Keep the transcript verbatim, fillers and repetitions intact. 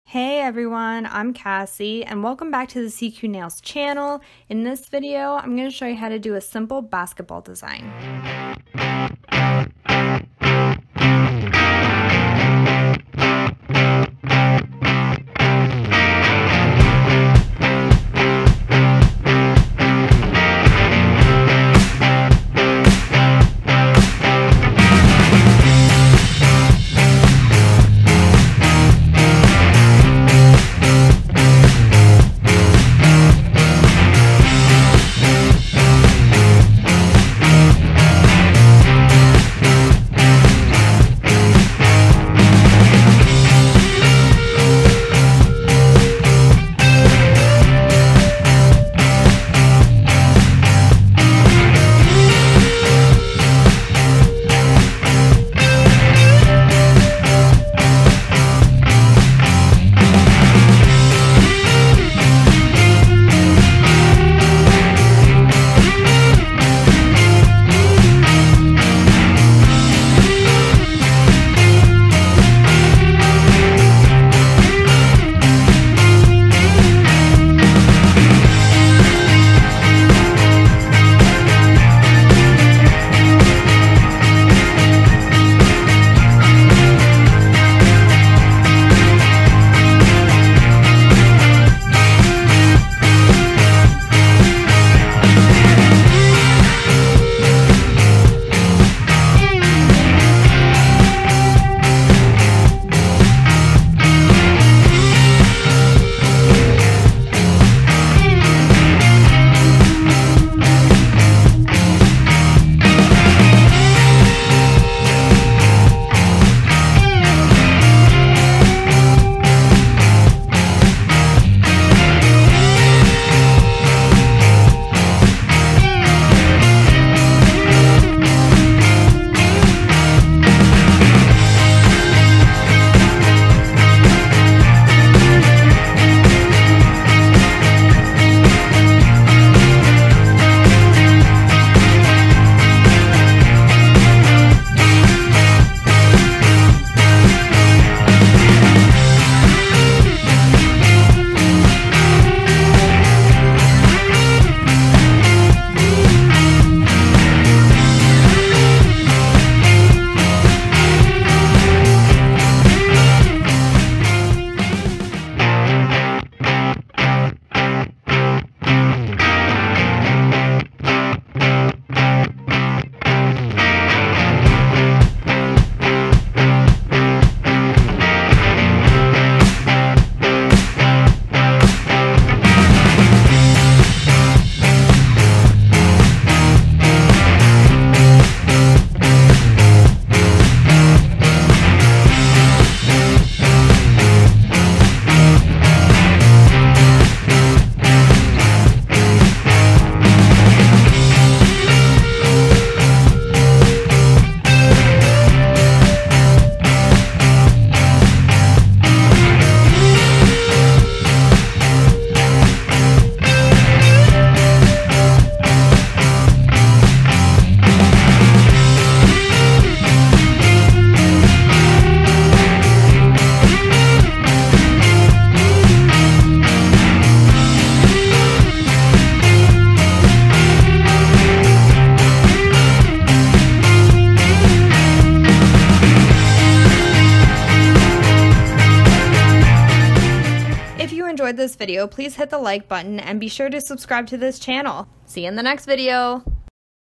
Hey everyone, I'm Cassie and welcome back to the C Q Nails channel. In this video, I'm going to show you how to do a simple basketball design. If you enjoyed this video, please hit the like button and be sure to subscribe to this channel. See you in the next video.